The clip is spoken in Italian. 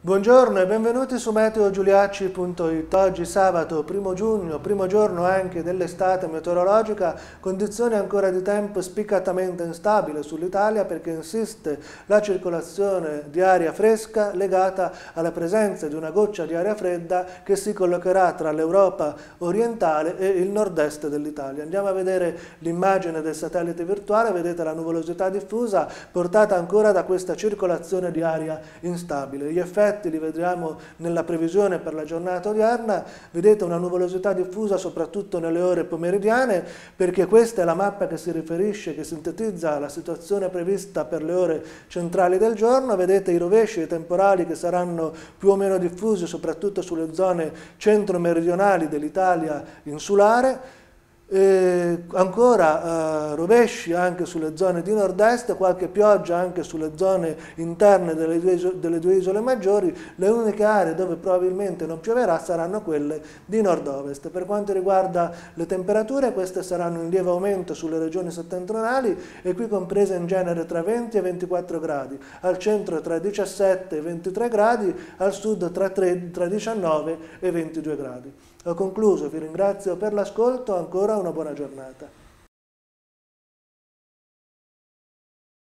Buongiorno e benvenuti su meteogiuliacci.it. Oggi sabato 1 giugno, primo giorno anche dell'estate meteorologica, condizioni ancora di tempo spiccatamente instabile sull'Italia perché insiste la circolazione di aria fresca legata alla presenza di una goccia di aria fredda che si collocherà tra l'Europa orientale e il nord-est dell'Italia. Andiamo a vedere l'immagine del satellite virtuale, vedete la nuvolosità diffusa portata ancora da questa circolazione di aria instabile. Gli effetti li vedremo nella previsione per la giornata odierna. Vedete una nuvolosità diffusa soprattutto nelle ore pomeridiane, perché questa è la mappa che si riferisce, che sintetizza la situazione prevista per le ore centrali del giorno. Vedete i rovesci e i temporali che saranno più o meno diffusi soprattutto sulle zone centro-meridionali dell'Italia insulare. Ancora rovesci anche sulle zone di nord-est, qualche pioggia anche sulle zone interne delle due isole maggiori. Le uniche aree dove probabilmente non pioverà saranno quelle di nord-ovest. Per quanto riguarda le temperature, queste saranno in lieve aumento sulle regioni settentrionali e qui comprese in genere tra 20 e 24 gradi, al centro tra 17 e 23 gradi, al sud tra 19 e 22 gradi. Ho concluso, vi ringrazio per l'ascolto, ancora una buona giornata.